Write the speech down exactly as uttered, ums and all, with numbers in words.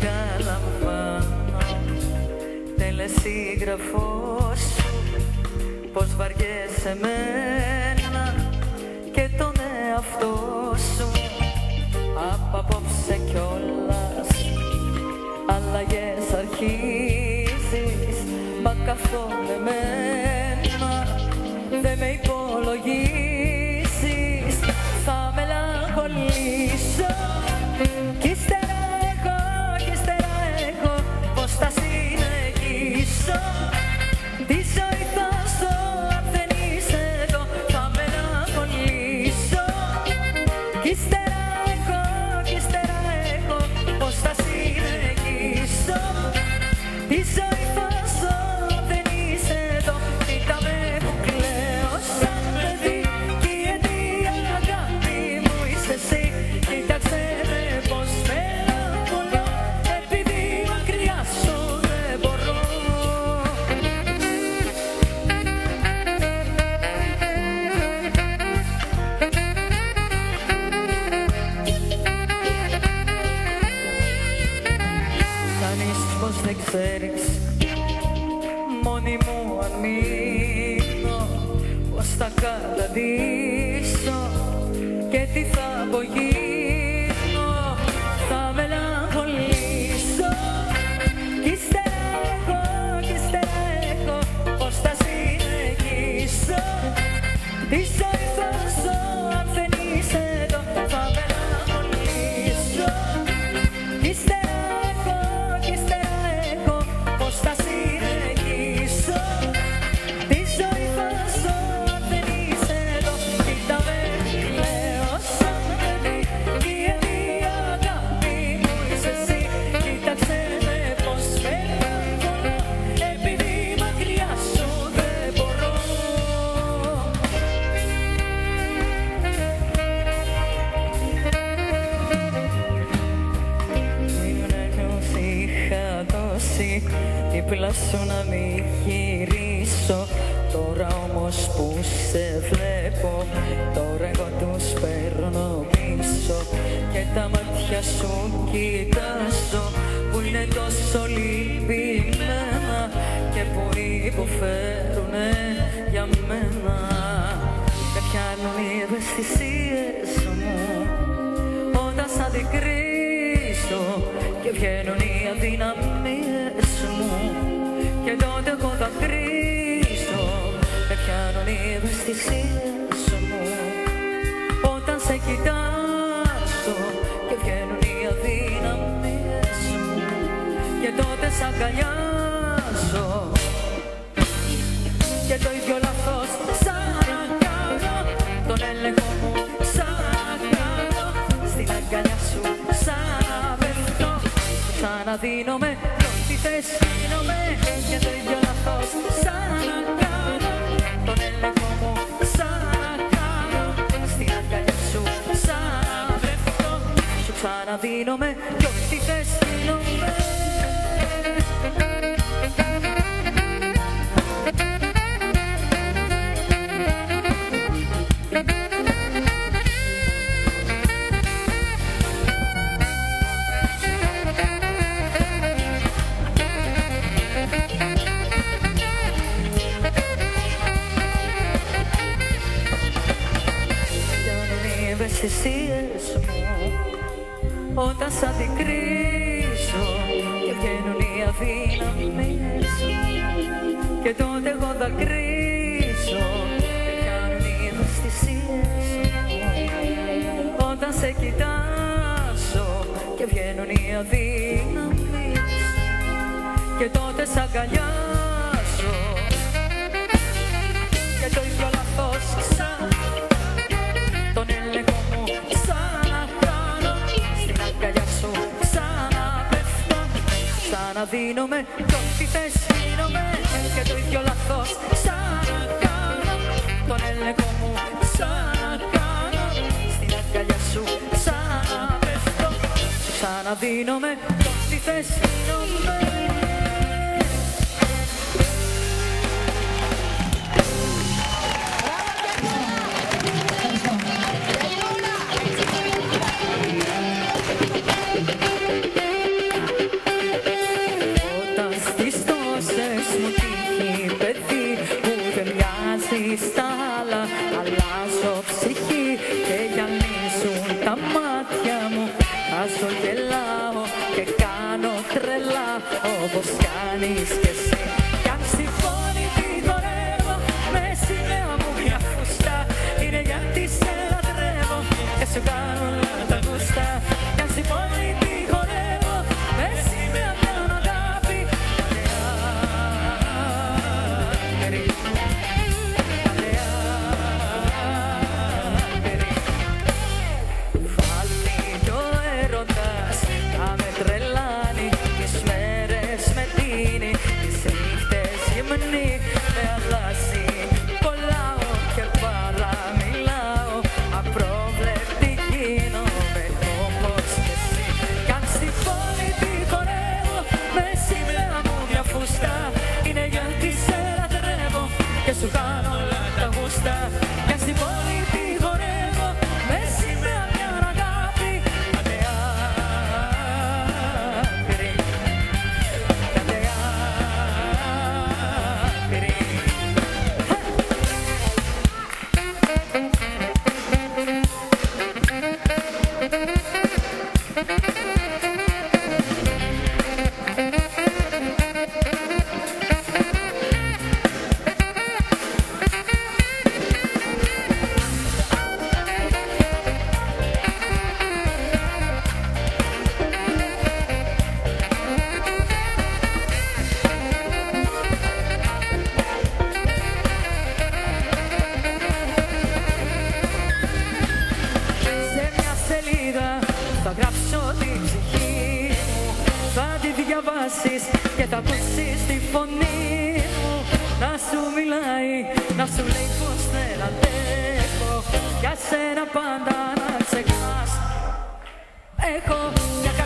καταλαμβάνω, τελεσίγραφός σου, πως βαριέσαι εμένα και τον εαυτό σου. Απ' απόψε κιόλας αλλαγές αρχίζεις, μα καθόλου εμένα δεν με υπολογίσεις. Θα μελαγχολήσω κι ύστερα έχω, κι ύστερα έχω πως θα συνεχίσω τη ζωή θα ζω αν δεν είσαι εδώ. Θα μελαγχολήσω κι ύστερα έχω, κι ύστερα έχω πως θα συνεχίσω τη ζωή θα ζω αν δεν είσαι εδώ. Κοίτα με που κλαίω σαν παιδί κι η αιτία αγάπη μου είσαι εσύ. Κοίταξε με πως μελαγχολώ επειδή μακριά σου δεν μπορώ. Κάνεις πως δεν ξέρεις μόνη μου αν μείνω, πως θα καταντήσω και τι θα απογίνω. Θα μελαγχολήσω κι ύστερα έχω, κι ύστερα έχω πως θα συνεχίσω τη ζωή θα ζω αν δεν είσαι εδώ. Θα μελαγχολήσω κι ύστερα έχω, κι ύστερα έχω πως θα συνεχίσω τη ζωή θα ζω αν δεν είσαι εδώ. Κοίτα με κλαίω σαν παιδί κι η αιτία αγάπη μου είσαι εσύ. Κοίταξε με πως μελαγχολώ επειδή μακριά σου δεν μπορώ. Ήμουν ποιος είχα δώσει δίπλα σου να μην γυρίσω. Τώρα όμως που σε βλέπω, τώρα εγώ τους παίρνω πίσω και τα μάτια σου κοιτάζω που είναι τόσο λυπημένα και που υποφέρουνε για μένα. Με πιάνουν οι ευαισθησίες μου όταν σ' αντικρίσω και βγαίνουν οι αδυναμίες μου και τότε εγώ δακρύσω. Με πιάνουν οι ευαισθησίες μου όταν σε κοιτάζω και βγαίνουν οι αδυναμίες μου και τότε σ' αγκαλιάζω. Και το ίδιο λάθος ξανακάνω, τον έλεγχο μου ξανακάνω, στην αγκαλιά σου ξαναπέφτω, ξαναδίνομαι κι ό,τι θες γίνομαι. Και το ίδιο λάθος ξανακάνω, τον έλεγχο μου ξανακάνω, στην αγκαλιά σου ξαναπέφτω, σου ξαναδίνομαι κι ό,τι θες γίνομαι. Ευαισθησίες μου όταν σ' αντικρίσω και βγαίνουν οι αδυναμίες μου και τότε εγώ δακρύσω. Με πιάνουν οι ευαισθησίες μου όταν σε κοιτάζω και βγαίνουν οι αδυναμίες και τότε σ' αγκαλιάζω. Και το ίδιο λάθος ξανά, τον έλεγχο μου ξανακάνω, στην αγκαλιά σου ξαναπέφτω, ξαναδίνομαι κι ό,τι θες γίνομαι. Και το ίδιο λάθος ξανακάνω, τον έλεγχο μου ξανακάνω, στην αγκαλιά σου ξαναπέφτω, ξαναδίνομαι κι ό,τι θες γίνομαι. κάνω τρελά όπως κάνεις κι εσύ. Κι αν στη πόλη τη χορεύω με σημαία μου μια φούστα, είναι γιατί σε λατρεύω και σου κάνω όλα τα γούστα. Κι αν στη πόλη τη χορεύω με σημαία μια αγάπη, βάλει το έρωτας να με τρελάνει, τις μέρες με δίνει, τις νύχτες γυμνή με αλλάζει. Κολλάω και παραμιλάω, απρόβλεπτη γίνομαι όπως κι εσύ. Κι αν στη πόλη τη χορεύω με σημαία μου μια φούστα, είναι γιατί σε λατρεύω και σου κάνω όλα τα γούστα. Κι αν στη πόλη τη χορεύω με σημαία μια αγάπη, άντε άκρη, άντε άκρη. Σε μια σελίδα θα γράψω την ψυχή μου, θα τη διαβάσεις και θα ακούσεις τη φωνή μου να σου μιλάει, να σου λέει πως δεν αντέχω, για σένα πάντα να ξεχνάς. Έχω μια